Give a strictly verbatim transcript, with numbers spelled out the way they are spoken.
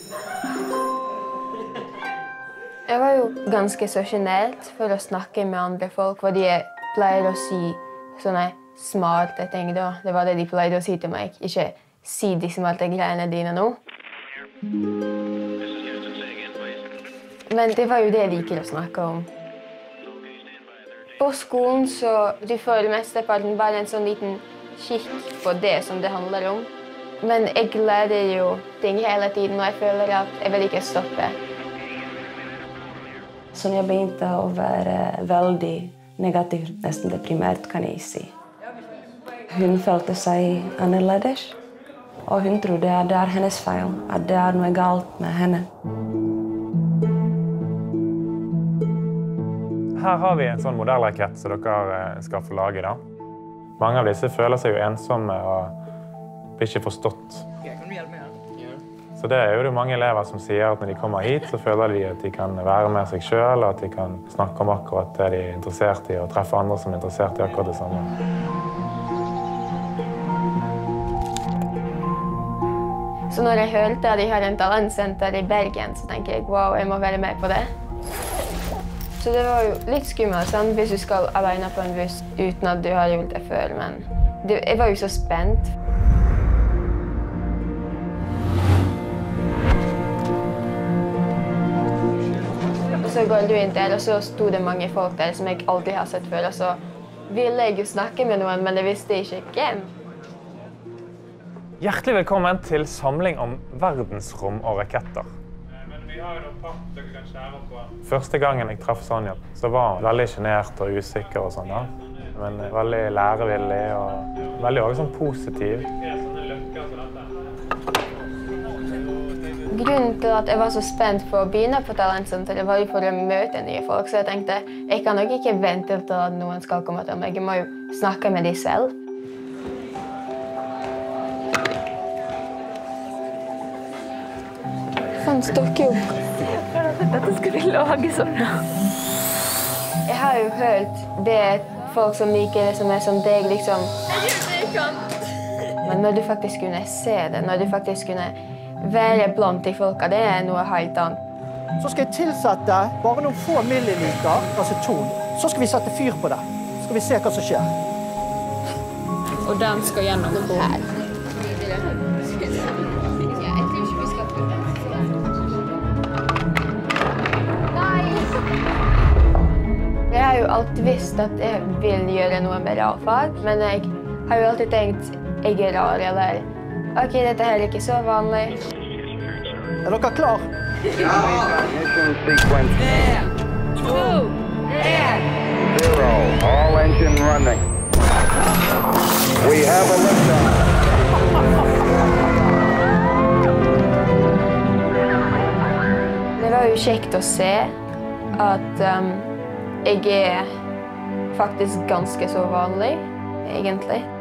Jeg var jo ganske så sjenert for å snakke med andre folk, fordi jeg pleier å si sånne smarte ting da. Det var det de pleide å si til meg. Ikke si de smarte greiene dine nå. Men det var jo det jeg liker å snakke om. På skolen så du får mesteparten bare en sånn liten kikk på det som det handler om. Men jeg lærer jo ting hele tiden, og jeg føler at jeg vil ikke stoppe. Sonja begynte å være veldig negativ, nesten deprimert, kan jeg si. Hun følte seg annerledes, og hun trodde at det er hennes feil, at det er noe galt med henne. Her har vi en sånn modellrakett som dere skal få lage. Da. Mange av disse føler seg jo ensomme og blir ikke forstått. Så det er jo det mange elever som sier at når de kommer hit, så føler de at de kan være med seg selv, og at de kan snakke om akkurat det de er interessert i, og treffe andre som er interessert i akkurat det samme. Så når jeg hørte at de har en talentsenter i Bergen, så tenker jeg, wow, jeg må være med på det. Så det var jo litt skummelt, sant? Hvis du skal alene på en buss uten at du har gjort det før, men det, jeg var jo så spent. Så går du inn der, og så sto det mange folk der som jeg alltid har sett før, og så ville jeg jo snakke med noen, men jeg visste ikke hvem. Hjertelig velkommen til samling om verdensrom og raketter. Men vi har jo noen papp dere kan skjære på. Første gangen jeg traff Sonja, så var hun veldig genert og usikker og sånn, da. Men veldig lærevillig og veldig også sånn positiv. Grunnen til at jeg var så spent på å begynne på talentsenteret var jo for å møte nye folk, så jeg tenkte jeg kan nok ikke vente til at noen skal komme til meg. Jeg må jo snakke med dem selv. Han stokker opp. Dette skulle vi lage sånn. Jeg har jo hørt det folk som liker det som er som deg, liksom. Men når du faktisk kunne se det, når du faktisk kunne være blant de folka, det er noe helt annet. Så skal jeg tilsette bare noen få milliliter aceton. Så skal vi sette fyr på det. Så skal vi se hva som skjer. Og den skal gjennom på her. Jeg har jo alltid visst at jeg vil gjøre noe med realfag, men jeg har jo alltid tenkt jeg er rar, eller ok, dette her er ikke så vanlig. Er dere klar? Ja! Ignition sequence. Tre, to, en. Zero. All engine running. We have a liftoff. Det var jo kjekt å se at um, jeg er faktisk ganske så vanlig, egentlig.